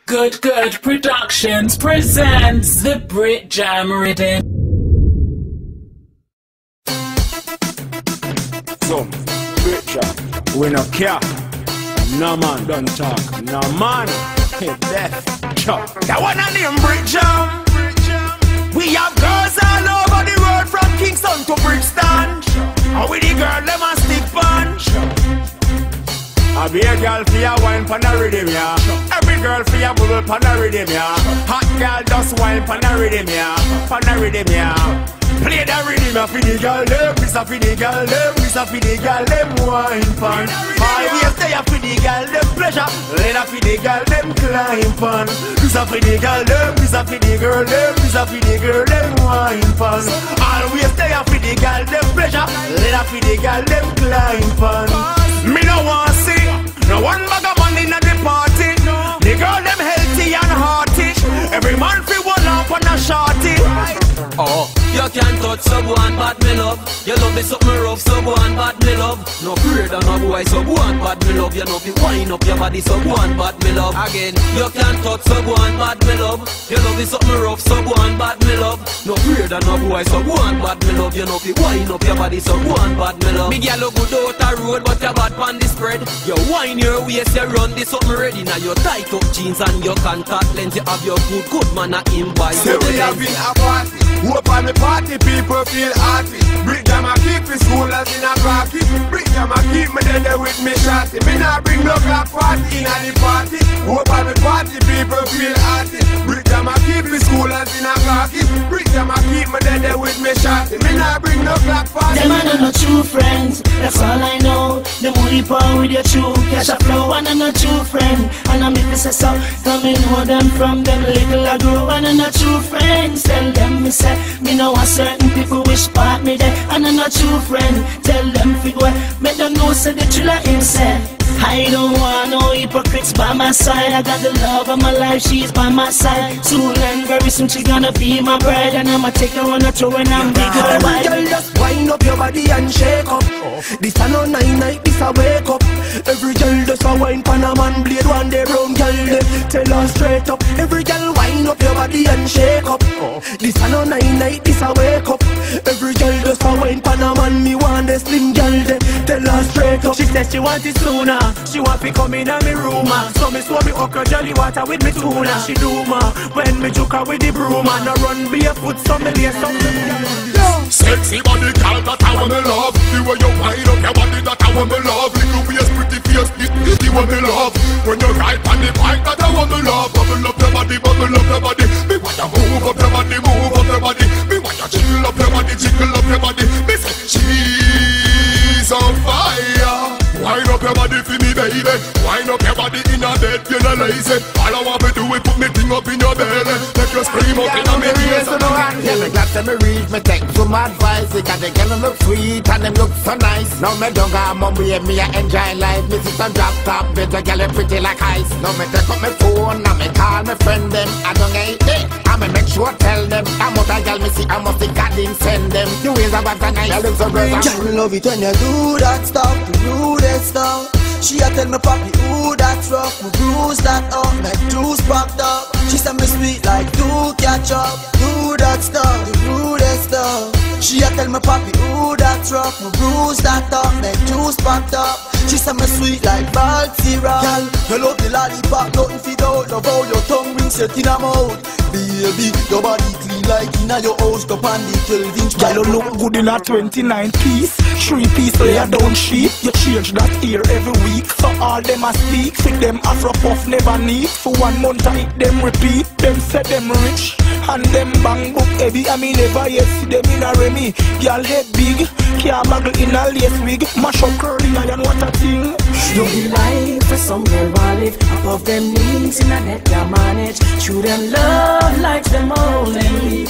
Good Productions presents the Brit Jam Rhythm. Some Brit Jam, we no care. No man, don't talk. No man, hey, death, chop. That one a name Brit Jam. We have girls all over the world from Kingston to Brixton. And with the girl, them a stick punch. I be a girl for ya wine pan a rhythm, yeah. Every girl for ya bubble pan a rhythm, yeah. Hot girl just wine pan a rhythm, yeah. Pan a rhythm, yeah. Play the rhythm, yeah, for the girl, them. This a for the girl, them. This a for the girl, them wine pan. Always stay up for the girl, them pleasure. Let a for the girl, them climb pan. This a for the girl, them. This a for the girl, them. This a for the girl, them wine pan. Always stay up for the girl, them pleasure. Let a for the girl, them climb pan. Me no want see no one bag of money in the party. The girl them healthy and hearty. Every man fi one up on a shorty. Oh, you can't touch so go on bad me love. You love me something rough so go on bad me love. No afraid of no boy so go on bad me love. You know fi wind up your body so go on bad me love. Again, you can't touch so go on bad me love. You love me something rough so go on bad me love. No afraid of no boy so go on bad me love. You know fi wind up your body so go on bad me love. Me gyal look good out a road but you bad pon the spread. You wind your waist, you run this something ready. Now you tight up jeans and your contact lens. You have your good manner in by. Say we having a party. Hope on the party people feel happy. Brit Jam a keep the schoolers in a khaki. Brit Jam a keep me there with me shotty. Me nah bring no black party in a the party. Hope on the party people feel happy. Brit Jam a keep the schoolers in a khaki. Brit Jam a keep me there with me shotty. Me nah bring no black party. Them are no true friends, that's all I know. Them only power with your true cash a flow. And I'm not true friend, and I'm if say so. Coming hold them from them little I grow. And I'm not true friends, tell them me say. Me know a certain people wish part me there. And I'm not true friend, tell them figure. Make them know say the thriller himself. I don't want no hypocrites by my side. I got the love of my life, she's by my side. Soon and very soon she gonna be my bride. And I'ma take her on a tour and I'm big girl. Every girl just wind up your body and shake up. This a no night, this a wake up. Every girl just a wine pan a man blade. One day brown girl, tell her straight up. Every girl wind up your body and shake up. This a no night, this a wake up. Every girl just a wine pan a man. Me want the slim girl, tell her straight up. She says she want it sooner. She want to come in a me room. So me swap me okra jelly water with me tuna. She do ma when me juke her with the broom. And I run barefoot so me lay something. Sexy body girl that I want me love. The way you wind up your body that I want me love. Little waist, pretty face, the one me love. When you ride on the bike that I want me love. Bubble up your body, bubble up your body. Me want to move up your body, move up your body. Me want to jiggle up your body, jiggle up your body. Me say she's on fire. Wind up your body for me, baby. Wind up your body in a bed, you're not lazy. All I want me do is put me thing up in your belly. Make you scream up in a me ears. Yeah, me glad to me reach, me take some advice. Because the girl look sweet and them look so nice. Now me don't got mommy and me I enjoy life. Me sit on drop top, better girl pretty like ice. Now me take up my phone, now me call my friend them. I don't hate it, I me make sure tell them. I'm out a girl me see, I must think God didn't send them. The ways about the nice, I look so great. Girl love it when you do that stuff, do that stuff. She a tell me papi, ooh that's rough, we bruise that up, make juice popped up. She said me sweet like do catch up, do that stuff, do that stuff. She a tell me papi, ooh that's rough, we bruise that up, make juice popped up. She said me sweet like Balt syrup. Girl, you love the lollipop, nothing fit out. Love how your tongue ring set in a mouth. Baby, your body clean like in a your house. Up on the 12-inch. Girl, you look good in a 29 piece. 3 piece layer down sheet. You change that ear every week. So all them a speak. Fit them afro puff never need. For 1 month I hit them repeat. Them say them rich and them bang book heavy. I mean never yet see them in a Remy. Girl head big, can't muggle in a lace wig. Mash up curly iron, what a thing. You be life for some girl want live above them needs in a net you manage. True them love like them only.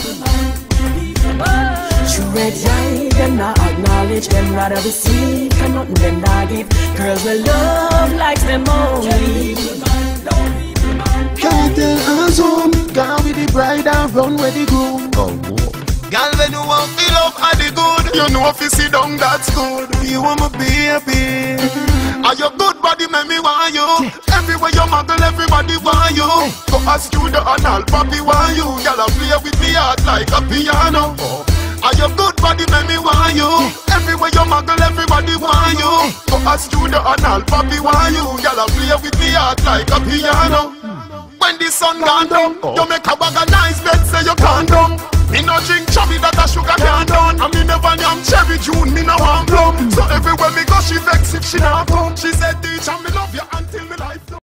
True red eye them not acknowledge. Them rather receive and nothing them not give. Girls will love like them only. Can't tell us home, gone with the bride and run with the groom. Girl, when you want feel up at the good, you you know if you sit down, that's good. You want my baby. Are your good body make me want you? Everywhere you muggle, everybody want you. Go ask you the anal, papi want you. Y'all play with me heart like a piano. Are your good body make me want you? Everywhere you muggle, everybody want you. Go ask you the anal, papi want you. Y'all play with me heart like a piano. When the sun gone down, you make a bag of nice bed, say you can't down. Me no drink chubby that a sugar can't done. And me never yam cherry June, me no want plum. So everywhere me go, she vex if she not come. She said, teacher, me love you and